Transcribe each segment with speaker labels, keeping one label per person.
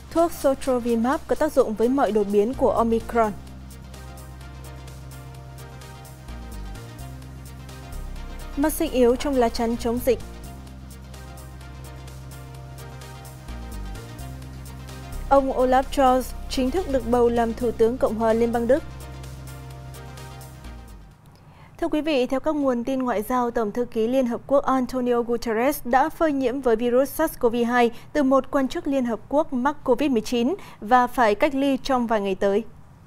Speaker 1: Thuốc Sotrovimab có tác dụng với mọi đột biến của Omicron. Mắt xích yếu trong lá chắn chống dịch. Ông Olaf Scholz chính thức được bầu làm Thủ tướng Cộng hòa Liên bang Đức. Thưa quý vị, theo các nguồn tin ngoại giao, Tổng thư ký Liên Hợp Quốc Antonio Guterres đã phơi nhiễm với virus SARS-CoV-2 từ một quan chức Liên Hợp Quốc mắc COVID-19 và phải cách ly trong vài ngày tới.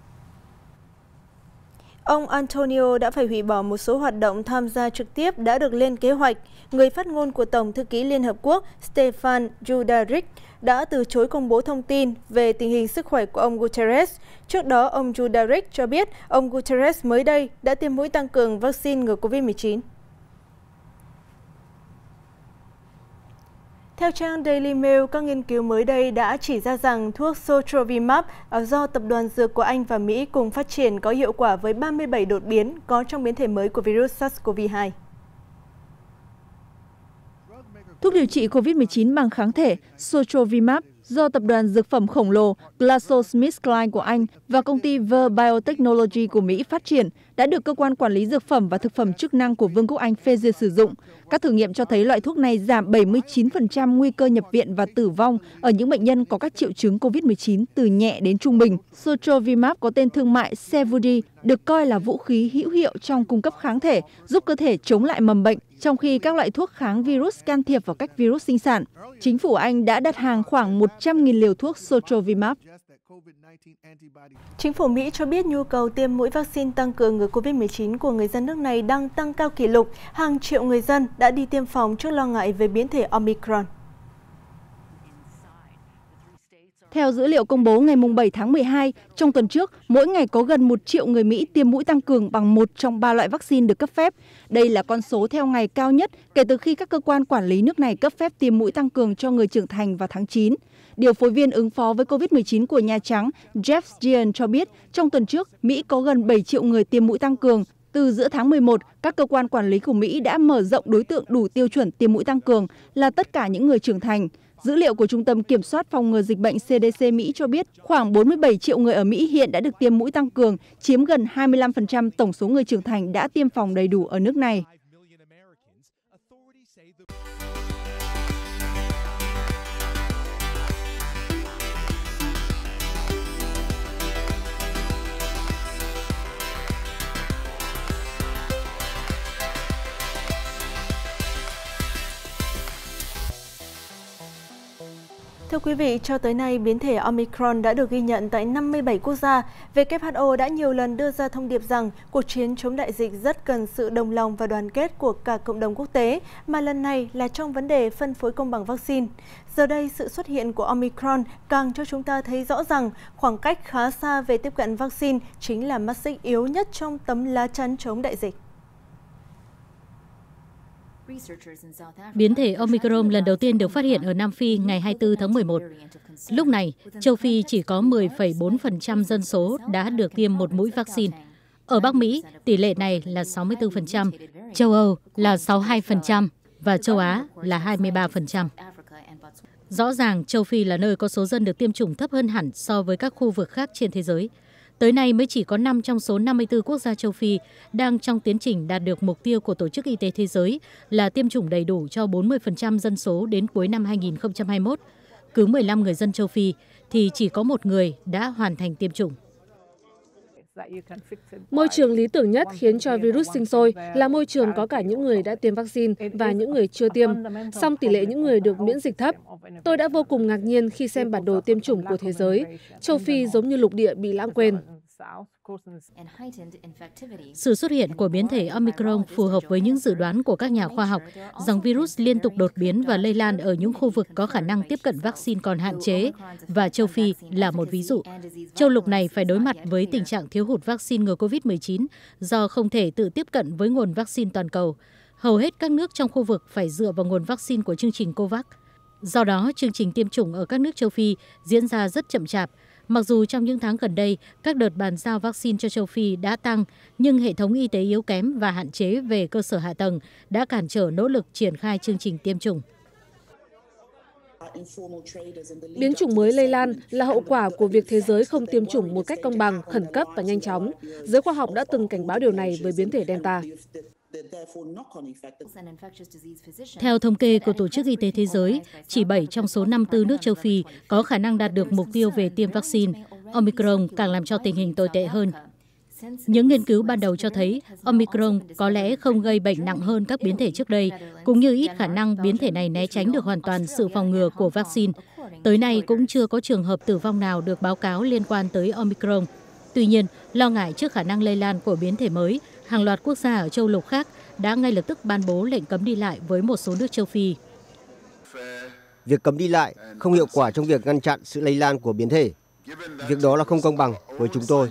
Speaker 1: Ông Antonio đã phải hủy bỏ một số hoạt động tham gia trực tiếp đã được lên kế hoạch. Người phát ngôn của Tổng thư ký Liên Hợp Quốc Stefan Dujarric đã từ chối công bố thông tin về tình hình sức khỏe của ông Guterres. Trước đó, ông Dujarric cho biết ông Guterres mới đây đã tiêm mũi tăng cường vaccine ngừa COVID-19. Theo trang Daily Mail, các nghiên cứu mới đây đã chỉ ra rằng thuốc Sotrovimab do Tập đoàn Dược của Anh và Mỹ cùng phát triển có hiệu quả với 37 đột biến có trong biến thể mới của virus SARS-CoV-2.
Speaker 2: Thuốc điều trị COVID-19 bằng kháng thể Sotrovimab do tập đoàn dược phẩm khổng lồ GlaxoSmithKline của Anh và công ty Ver Biotechnology của Mỹ phát triển đã được Cơ quan Quản lý Dược phẩm và Thực phẩm chức năng của Vương quốc Anh phê duyệt sử dụng. Các thử nghiệm cho thấy loại thuốc này giảm 79% nguy cơ nhập viện và tử vong ở những bệnh nhân có các triệu chứng COVID-19 từ nhẹ đến trung bình. Sotrovimab có tên thương mại Xevudy, được coi là vũ khí hữu hiệu trong cung cấp kháng thể, giúp cơ thể chống lại mầm bệnh, trong khi các loại thuốc kháng virus can thiệp vào cách virus sinh sản. Chính phủ Anh đã đặt hàng khoảng 100.000 liều thuốc Sotrovimab.
Speaker 1: Chính phủ Mỹ cho biết nhu cầu tiêm mũi vaccine tăng cường ngừa COVID-19 của người dân nước này đang tăng cao kỷ lục. Hàng triệu người dân đã đi tiêm phòng trước lo ngại về biến thể Omicron.
Speaker 2: Theo dữ liệu công bố ngày 7 tháng 12, trong tuần trước, mỗi ngày có gần 1 triệu người Mỹ tiêm mũi tăng cường bằng một trong 3 loại vaccine được cấp phép. Đây là con số theo ngày cao nhất kể từ khi các cơ quan quản lý nước này cấp phép tiêm mũi tăng cường cho người trưởng thành vào tháng 9. Điều phối viên ứng phó với COVID-19 của Nhà Trắng Jeff Zients cho biết, trong tuần trước, Mỹ có gần 7 triệu người tiêm mũi tăng cường. Từ giữa tháng 11, các cơ quan quản lý của Mỹ đã mở rộng đối tượng đủ tiêu chuẩn tiêm mũi tăng cường là tất cả những người trưởng thành. Dữ liệu của Trung tâm Kiểm soát Phòng ngừa Dịch bệnh CDC Mỹ cho biết khoảng 47 triệu người ở Mỹ hiện đã được tiêm mũi tăng cường, chiếm gần 25% tổng số người trưởng thành đã tiêm phòng đầy đủ ở nước này.
Speaker 1: Thưa quý vị, cho tới nay, biến thể Omicron đã được ghi nhận tại 57 quốc gia. WHO đã nhiều lần đưa ra thông điệp rằng cuộc chiến chống đại dịch rất cần sự đồng lòng và đoàn kết của cả cộng đồng quốc tế, mà lần này là trong vấn đề phân phối công bằng vaccine. Giờ đây, sự xuất hiện của Omicron càng cho chúng ta thấy rõ rằng khoảng cách khá xa về tiếp cận vaccine chính là mắt xích yếu nhất trong tấm lá chắn chống đại dịch.
Speaker 3: Biến thể Omicron lần đầu tiên được phát hiện ở Nam Phi ngày 24 tháng 11. Lúc này, châu Phi chỉ có 10,4% dân số đã được tiêm một mũi vaccine. Ở Bắc Mỹ, tỷ lệ này là 64%, châu Âu là 62% và châu Á là 23%. Rõ ràng, châu Phi là nơi có số dân được tiêm chủng thấp hơn hẳn so với các khu vực khác trên thế giới. Tới nay mới chỉ có 5 trong số 54 quốc gia châu Phi đang trong tiến trình đạt được mục tiêu của Tổ chức Y tế Thế giới là tiêm chủng đầy đủ cho 40% dân số đến cuối năm 2021. Cứ 15 người dân châu Phi thì chỉ có một người đã hoàn thành tiêm chủng.
Speaker 4: Môi trường lý tưởng nhất khiến cho virus sinh sôi là môi trường có cả những người đã tiêm vaccine và những người chưa tiêm, song tỷ lệ những người được miễn dịch thấp. Tôi đã vô cùng ngạc nhiên khi xem bản đồ tiêm chủng của thế giới. Châu Phi giống như lục địa bị lãng quên.
Speaker 3: Sự xuất hiện của biến thể Omicron phù hợp với những dự đoán của các nhà khoa học rằng virus liên tục đột biến và lây lan ở những khu vực có khả năng tiếp cận vaccine còn hạn chế, và châu Phi là một ví dụ. Châu lục này phải đối mặt với tình trạng thiếu hụt vaccine ngừa COVID-19 do không thể tự tiếp cận với nguồn vaccine toàn cầu. Hầu hết các nước trong khu vực phải dựa vào nguồn vaccine của chương trình COVAX. Do đó, chương trình tiêm chủng ở các nước châu Phi diễn ra rất chậm chạp. Mặc dù trong những tháng gần đây, các đợt bàn giao vaccine cho châu Phi đã tăng, nhưng hệ thống y tế yếu kém và hạn chế về cơ sở hạ tầng đã cản trở nỗ lực triển khai chương trình tiêm chủng.
Speaker 4: Biến chủng mới lây lan là hậu quả của việc thế giới không tiêm chủng một cách công bằng, khẩn cấp và nhanh chóng. Giới khoa học đã từng cảnh báo điều này với biến thể Delta.
Speaker 3: Theo thống kê của Tổ chức Y tế Thế giới, chỉ 7 trong số 54 nước châu Phi có khả năng đạt được mục tiêu về tiêm vaccine. Omicron càng làm cho tình hình tồi tệ hơn. Những nghiên cứu ban đầu cho thấy Omicron có lẽ không gây bệnh nặng hơn các biến thể trước đây, cũng như ít khả năng biến thể này né tránh được hoàn toàn sự phòng ngừa của vaccine. Tới nay cũng chưa có trường hợp tử vong nào được báo cáo liên quan tới Omicron. Tuy nhiên, lo ngại trước khả năng lây lan của biến thể mới, hàng loạt quốc gia ở châu lục khác đã ngay lập tức ban bố lệnh cấm đi lại với một số nước châu Phi.
Speaker 5: Việc cấm đi lại không hiệu quả trong việc ngăn chặn sự lây lan của biến thể. Việc đó là không công bằng với chúng tôi.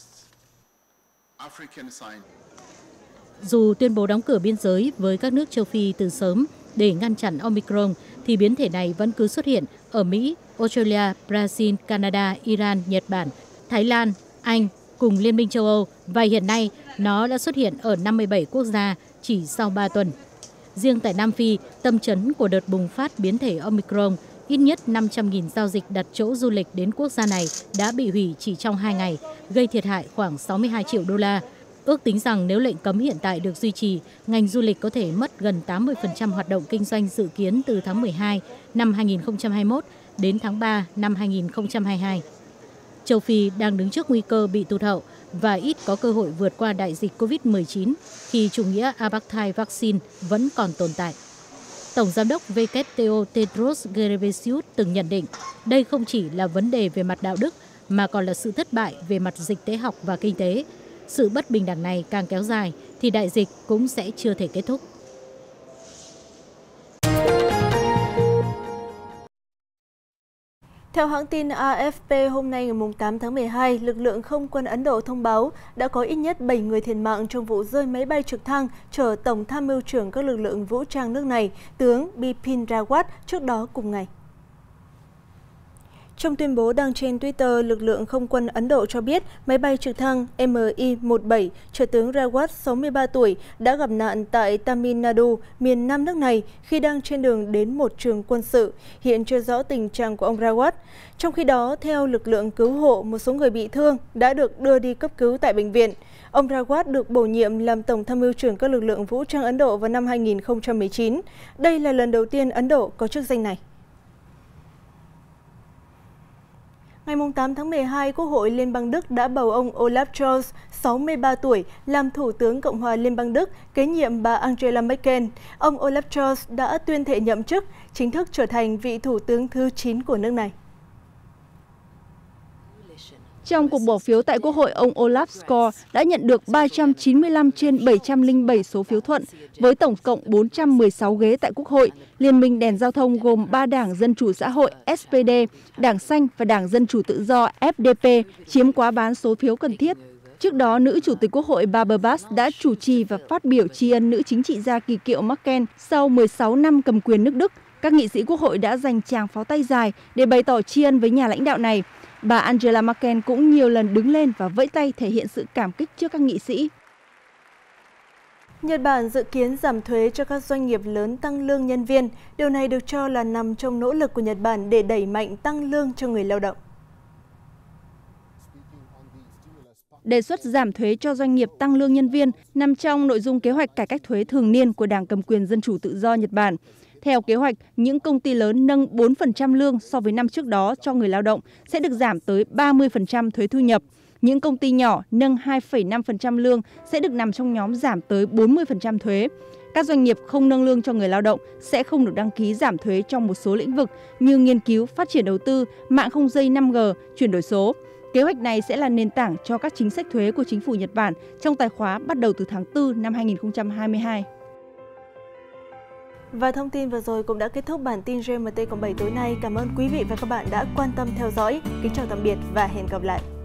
Speaker 3: Dù tuyên bố đóng cửa biên giới với các nước châu Phi từ sớm để ngăn chặn Omicron, thì biến thể này vẫn cứ xuất hiện ở Mỹ, Australia, Brazil, Canada, Iran, Nhật Bản, Thái Lan, Anh cùng Liên minh châu Âu, và hiện nay nó đã xuất hiện ở 57 quốc gia chỉ sau 3 tuần. Riêng tại Nam Phi, tâm chấn của đợt bùng phát biến thể Omicron, ít nhất 500.000 giao dịch đặt chỗ du lịch đến quốc gia này đã bị hủy chỉ trong 2 ngày, gây thiệt hại khoảng 62 triệu đô la. Ước tính rằng nếu lệnh cấm hiện tại được duy trì, ngành du lịch có thể mất gần 80% hoạt động kinh doanh dự kiến từ tháng 12 năm 2021 đến tháng 3 năm 2022. Châu Phi đang đứng trước nguy cơ bị tụt hậu và ít có cơ hội vượt qua đại dịch COVID-19 khi chủ nghĩa apartheid vaccine vẫn còn tồn tại. Tổng giám đốc WTO Tedros Ghebreyesus từng nhận định đây không chỉ là vấn đề về mặt đạo đức mà còn là sự thất bại về mặt dịch tễ học và kinh tế. Sự bất bình đẳng này càng kéo dài thì đại dịch cũng sẽ chưa thể kết thúc.
Speaker 1: Theo hãng tin AFP, hôm nay ngày 8 tháng 12, lực lượng không quân Ấn Độ thông báo đã có ít nhất 7 người thiệt mạng trong vụ rơi máy bay trực thăng chở Tổng tham mưu trưởng các lực lượng vũ trang nước này, tướng Bipin Rawat, trước đó cùng ngày. Trong tuyên bố đăng trên Twitter, lực lượng không quân Ấn Độ cho biết máy bay trực thăng Mi-17 chở tướng Rawat, 63 tuổi, đã gặp nạn tại Tamil Nadu, miền Nam nước này, khi đang trên đường đến một trường quân sự. Hiện chưa rõ tình trạng của ông Rawat. Trong khi đó, theo lực lượng cứu hộ, một số người bị thương đã được đưa đi cấp cứu tại bệnh viện. Ông Rawat được bổ nhiệm làm Tổng tham mưu trưởng các lực lượng vũ trang Ấn Độ vào năm 2019. Đây là lần đầu tiên Ấn Độ có chức danh này. Ngày 8 tháng 12, Quốc hội Liên bang Đức đã bầu ông Olaf Scholz, 63 tuổi, làm Thủ tướng Cộng hòa Liên bang Đức, kế nhiệm bà Angela Merkel. Ông Olaf Scholz đã tuyên thệ nhậm chức, chính thức trở thành vị Thủ tướng thứ 9 của nước này.
Speaker 2: Trong cuộc bỏ phiếu tại Quốc hội, ông Olaf Scholz đã nhận được 395 trên 707 số phiếu thuận, với tổng cộng 416 ghế tại Quốc hội. Liên minh đèn giao thông gồm 3 đảng Dân chủ xã hội SPD, Đảng Xanh và Đảng Dân chủ tự do FDP chiếm quá bán số phiếu cần thiết. Trước đó, nữ Chủ tịch Quốc hội Barbara Bas đã chủ trì và phát biểu tri ân nữ chính trị gia kỳ cựu Merkel sau 16 năm cầm quyền nước Đức. Các nghị sĩ Quốc hội đã dành tràng pháo tay dài để bày tỏ tri ân với nhà lãnh đạo này. Bà Angela Merkel cũng nhiều lần đứng lên và vẫy tay thể hiện sự cảm kích trước các nghị sĩ.
Speaker 1: Nhật Bản dự kiến giảm thuế cho các doanh nghiệp lớn tăng lương nhân viên. Điều này được cho là nằm trong nỗ lực của Nhật Bản để đẩy mạnh tăng lương cho người lao động.
Speaker 2: Đề xuất giảm thuế cho doanh nghiệp tăng lương nhân viên nằm trong nội dung kế hoạch cải cách thuế thường niên của Đảng cầm quyền Dân chủ tự do Nhật Bản. Theo kế hoạch, những công ty lớn nâng 4% lương so với năm trước đó cho người lao động sẽ được giảm tới 30% thuế thu nhập. Những công ty nhỏ nâng 2,5% lương sẽ được nằm trong nhóm giảm tới 40% thuế. Các doanh nghiệp không nâng lương cho người lao động sẽ không được đăng ký giảm thuế trong một số lĩnh vực như nghiên cứu, phát triển đầu tư, mạng không dây 5G, chuyển đổi số. Kế hoạch này sẽ là nền tảng cho các chính sách thuế của chính phủ Nhật Bản trong tài khóa bắt đầu từ tháng 4 năm 2022.
Speaker 1: Và thông tin vừa rồi cũng đã kết thúc bản tin GMT cộng 7 tối nay. Cảm ơn quý vị và các bạn đã quan tâm theo dõi. Kính chào tạm biệt và hẹn gặp lại.